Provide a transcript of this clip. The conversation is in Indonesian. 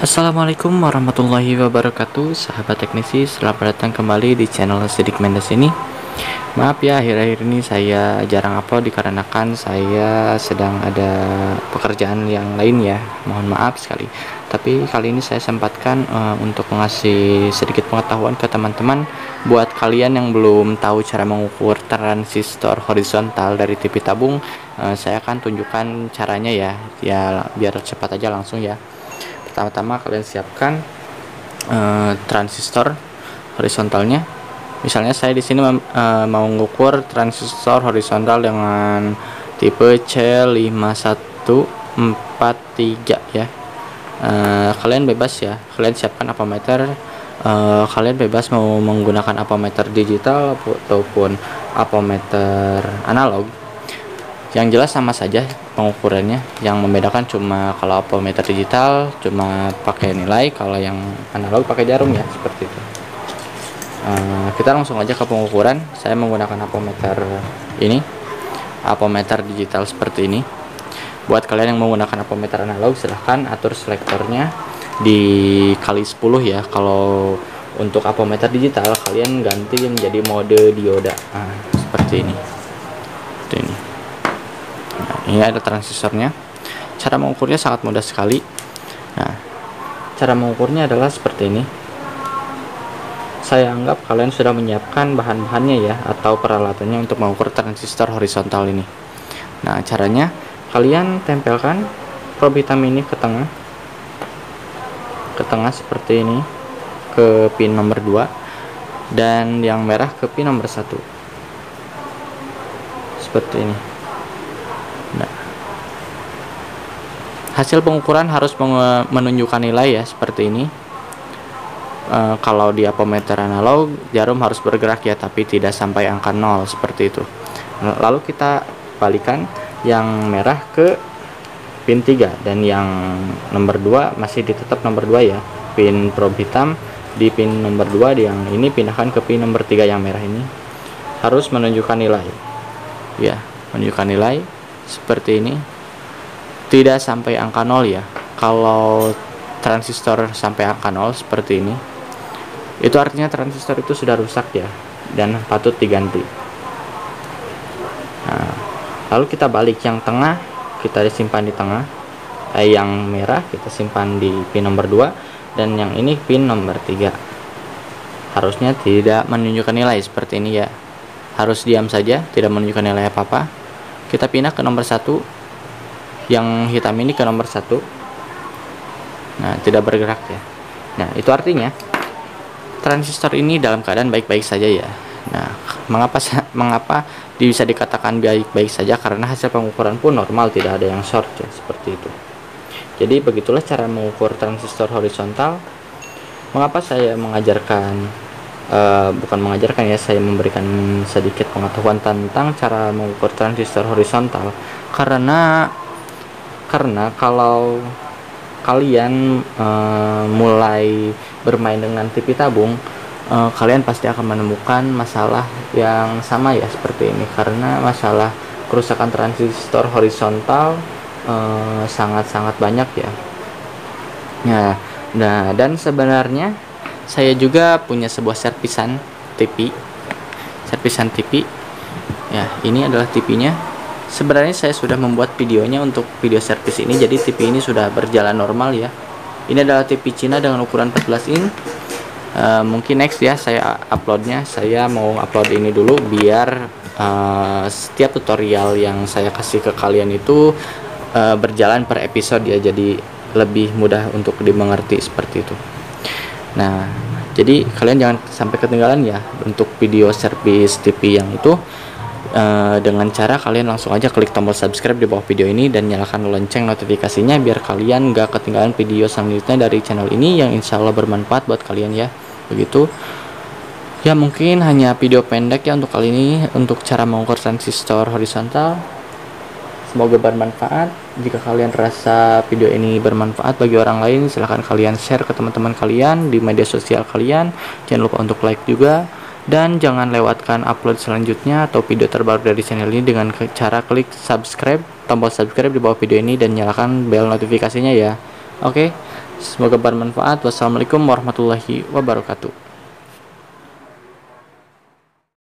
Assalamualaikum warahmatullahi wabarakatuh, sahabat teknisi. Selamat datang kembali di channel Sidik Mendes ini. Maaf ya, akhir-akhir ini saya jarang upload dikarenakan saya sedang ada pekerjaan yang lain ya. Mohon maaf sekali. Tapi kali ini saya sempatkan untuk mengasih sedikit pengetahuan ke teman-teman. Buat kalian yang belum tahu cara mengukur transistor horizontal dari TV tabung, saya akan tunjukkan caranya ya. Ya biar cepat aja langsung ya. Pertama-tama kalian siapkan transistor horizontalnya. Misalnya saya di sini mau mengukur transistor horizontal dengan tipe C5143 ya. Kalian bebas ya. Kalian siapkan ampermeter. Kalian bebas mau menggunakan ampermeter digital ataupun ampermeter analog. Yang jelas sama saja pengukurannya. Yang membedakan cuma kalau ampermeter digital cuma pakai nilai, kalau yang analog pakai jarum ya, seperti itu. Kita langsung aja ke pengukuran. Saya menggunakan ampermeter ini, ampermeter digital seperti ini. Buat kalian yang menggunakan ampermeter analog, silahkan atur selektornya dikali 10 ya. Kalau untuk ampermeter digital kalian ganti menjadi mode dioda, seperti ini. Ini ada transistornya. Cara mengukurnya sangat mudah sekali. Nah, cara mengukurnya adalah seperti ini. Saya anggap kalian sudah menyiapkan bahan-bahannya ya, atau peralatannya untuk mengukur transistor horizontal ini. Nah, caranya kalian tempelkan probe hitam ini ke tengah seperti ini, ke pin nomor 2, dan yang merah ke pin nomor 1 seperti ini. Nah, hasil pengukuran harus menunjukkan nilai ya, seperti ini. Kalau di ampermeter analog, jarum harus bergerak ya, tapi tidak sampai angka 0 seperti itu. Lalu kita balikan yang merah ke pin 3 dan yang nomor 2 masih ditetap nomor 2 ya. Pin probe hitam di pin nomor 2, yang ini pindahkan ke pin nomor 3 yang merah ini. Harus menunjukkan nilai. Ya, menunjukkan nilai seperti ini. Tidak sampai angka 0 ya. Kalau transistor sampai angka 0 seperti ini, itu artinya transistor itu sudah rusak ya, dan patut diganti. Nah, lalu kita balik, yang tengah kita simpan di tengah, yang merah kita simpan di pin nomor 2, dan yang ini pin nomor 3. Harusnya tidak menunjukkan nilai seperti ini ya. Harus diam saja, tidak menunjukkan nilai apa-apa. Kita pindah ke nomor 1, yang hitam ini ke nomor 1. Nah, tidak bergerak ya. Nah, itu artinya transistor ini dalam keadaan baik-baik saja ya. Nah, mengapa bisa dikatakan baik-baik saja? Karena hasil pengukuran pun normal, tidak ada yang short ya, seperti itu. Jadi begitulah cara mengukur transistor horizontal. Mengapa saya saya memberikan sedikit pengetahuan tentang cara mengukur transistor horizontal, karena kalau kalian mulai bermain dengan TV tabung, kalian pasti akan menemukan masalah yang sama ya, seperti ini. Karena masalah kerusakan transistor horizontal sangat-sangat banyak ya. Nah, dan sebenarnya saya juga punya sebuah servisan TV ya. Ini adalah TV-nya. Sebenarnya saya sudah membuat videonya untuk video servis ini, jadi TV ini sudah berjalan normal ya. Ini adalah TV Cina dengan ukuran 14 in. Mungkin next ya saya uploadnya. Saya mau upload ini dulu biar setiap tutorial yang saya kasih ke kalian itu berjalan per episode ya, jadi lebih mudah untuk dimengerti seperti itu. Nah, jadi kalian jangan sampai ketinggalan ya untuk video servis TV yang itu. Dengan cara kalian langsung aja klik tombol subscribe di bawah video ini dan nyalakan lonceng notifikasinya biar kalian gak ketinggalan video selanjutnya dari channel ini yang insya Allah bermanfaat buat kalian ya. Begitu ya, mungkin hanya video pendek ya untuk kali ini, untuk cara mengukur transistor horizontal. Semoga bermanfaat. Jika kalian rasa video ini bermanfaat bagi orang lain, silahkan kalian share ke teman-teman kalian di media sosial kalian. Jangan lupa untuk like juga. Dan jangan lewatkan upload selanjutnya atau video terbaru dari channel ini dengan cara klik subscribe, tombol subscribe di bawah video ini dan nyalakan bel notifikasinya ya. Oke, Semoga bermanfaat. Wassalamualaikum warahmatullahi wabarakatuh.